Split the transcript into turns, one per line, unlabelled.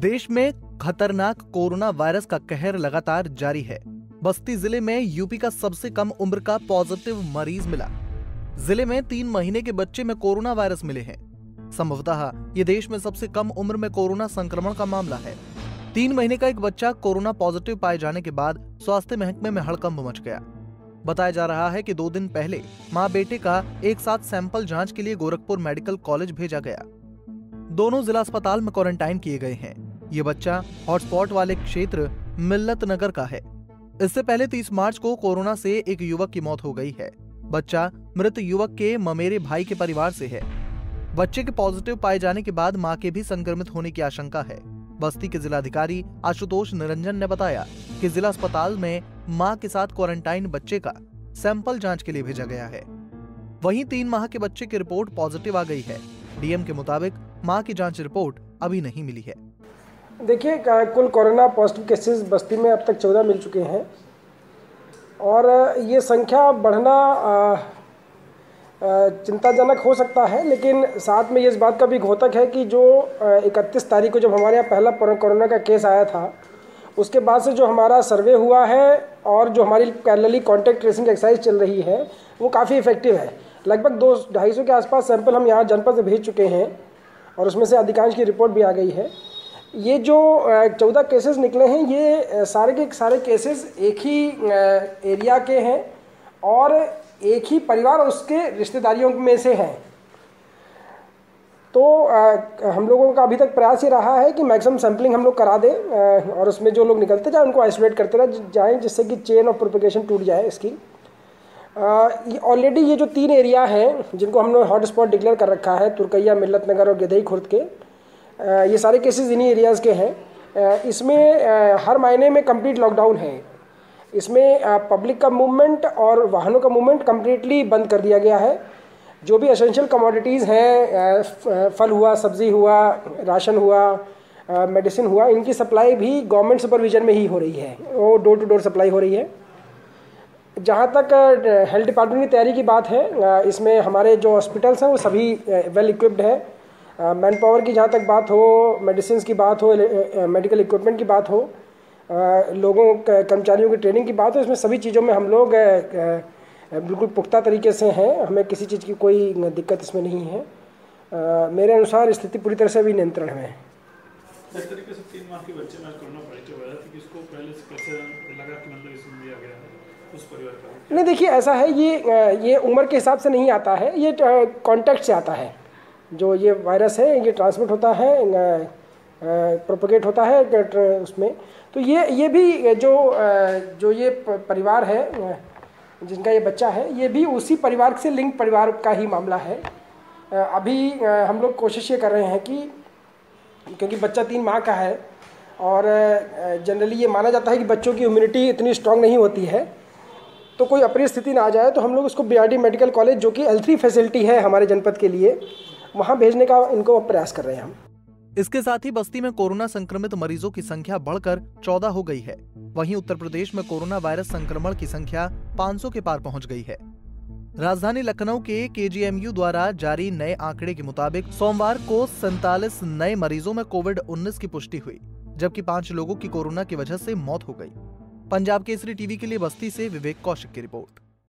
देश में खतरनाक कोरोना वायरस का कहर लगातार जारी है। बस्ती जिले में यूपी का सबसे कम उम्र का पॉजिटिव मरीज मिला। जिले में 3 महीने के बच्चे में कोरोना वायरस मिले हैं। संभवतः ये देश में सबसे कम उम्र में कोरोना संक्रमण का मामला है। 3 महीने का एक बच्चा कोरोना पॉजिटिव पाए जाने के बाद स्वास्थ्य महकमे में हड़कंप मच गया। बताया जा रहा है कि 2 दिन पहले मां बेटे का एक साथ सैंपल जांच के लिए गोरखपुर मेडिकल कॉलेज भेजा गया। दोनों जिला अस्पताल में क्वारंटाइन किए गए हैं। ये बच्चा हॉटस्पॉट वाले क्षेत्र मिल्लत नगर का है। इससे पहले 30 मार्च को कोरोना से एक युवक की मौत हो गई है। बच्चा मृत युवक के ममेरे भाई के परिवार से है। बच्चे के पॉजिटिव पाए जाने के बाद मां के भी संक्रमित होने की आशंका है। बस्ती के जिलाधिकारी आशुतोष निरंजन ने बताया कि जिला अस्पताल में मां के साथ क्वारंटाइन बच्चे का सैंपल जांच के लिए भेजा गया है। वहीं 3 माह के बच्चे की रिपोर्ट पॉजिटिव आ गई है। डीएम के मुताबिक मां की जांच रिपोर्ट अभी नहीं मिली है।
देखिए, कुल कोरोना पॉजिटिव केसेस बस्ती में अब तक 14 मिल चुके हैं और ये संख्या बढ़ना चिंताजनक हो सकता है, लेकिन साथ में ये इस बात का भी घोतक है कि जो 31 तारीख को जब हमारे यहाँ पहला कोरोना का केस आया था, उसके बाद से जो हमारा सर्वे हुआ है और जो हमारी पैरेलली कॉन्टैक्ट ट्रेसिंग एक्सरसाइज चल रही है वो काफ़ी इफेक्टिव है। लगभग 200-250 के आसपास सैंपल हम यहाँ जनपद से भेज चुके हैं और उसमें से अधिकांश की रिपोर्ट भी आ गई है। ये जो 14 केसेस निकले हैं, ये सारे के सारे केसेस एक ही एरिया के हैं और एक ही परिवार और उसके रिश्तेदारियों में से हैं। तो हम लोगों का अभी तक प्रयास ये रहा है कि मैक्सिमम सैम्पलिंग हम लोग करा दें और उसमें जो लोग निकलते जाए उनको आइसोलेट करते रह जाएँ, जिससे कि चेन ऑफ प्रोपेगेशन टूट जाए इसकी। ऑलरेडी ये जो 3 एरिया हैं जिनको हमने हॉटस्पॉट डिक्लेयर कर रखा है, तुरकैया, मिल्लत नगर और गिदई खुर्द के, ये सारे केसेस इन्हीं एरियाज़ के हैं। इसमें हर महीने में कंप्लीट लॉकडाउन है। इसमें पब्लिक का मूवमेंट और वाहनों का मूवमेंट कम्प्लीटली बंद कर दिया गया है। जो भी एसेंशियल कमोडिटीज़ हैं, फल हुआ, सब्ज़ी हुआ, राशन हुआ, मेडिसिन हुआ, इनकी सप्लाई भी गवर्नमेंट सुपरविजन में ही हो रही है। वो डोर टू डोर सप्लाई हो रही है। जहाँ तक हेल्थ डिपार्टमेंट की तैयारी की बात है, इसमें हमारे जो हॉस्पिटल्स हैं वो सभी वेल इक्विप्ड है। मैन पावर की जहाँ तक बात हो, मेडिसिन की बात हो, मेडिकल इक्विपमेंट की बात हो, लोगों कर्मचारियों की ट्रेनिंग की बात हो, इसमें सभी चीज़ों में हम लोग बिल्कुल पुख्ता तरीके से हैं। हमें किसी चीज़ की कोई दिक्कत इसमें नहीं है। मेरे अनुसार स्थिति पूरी तरह से अभी नियंत्रण में है।
इस तरीके से 3 माह के बच्चे में कोरोना पॉजिटिव आया था कि इसको पहले से कैसे लगा कि मतलब इसमें दिया गया है उस परिवार का? नहीं, देखिए, ऐसा है, ये उम्र के हिसाब से नहीं आता है, ये कॉन्टैक्ट से आता है। जो ये वायरस है ये ट्रांसमिट होता है, प्रोपेगेट होता है उसमें। तो ये भी जो ये परिवार है जिनका ये बच्चा है, ये भी उसी परिवार से लिंक परिवार का ही मामला है। अभी हम लोग कोशिश ये कर रहे हैं कि क्योंकि बच्चा 3 माह का है और जनरली ये माना जाता है कि बच्चों की इम्यूनिटी इतनी स्ट्रांग नहीं होती है, तो कोई अप्रिय स्थिति ना आ जाए, तो हम लोग उसको बीआरडी मेडिकल कॉलेज, जो कि L3 फैसिलिटी है हमारे जनपद के लिए, वहाँ भेजने का इनको प्रयास कर रहे हैं हम।
इसके साथ ही बस्ती में कोरोना संक्रमित मरीजों की संख्या बढ़कर 14 हो गई है। वहीं उत्तर प्रदेश में कोरोना वायरस संक्रमण की संख्या 500 के पार पहुंच गई है। राजधानी लखनऊ के KGMU द्वारा जारी नए आंकड़े के मुताबिक सोमवार को 47 नए मरीजों में कोविड-19 की पुष्टि हुई, जबकि 5 लोगों की कोरोना की वजह से मौत हो गई। पंजाब केसरी टीवी के लिए बस्ती से विवेक कौशिक की रिपोर्ट।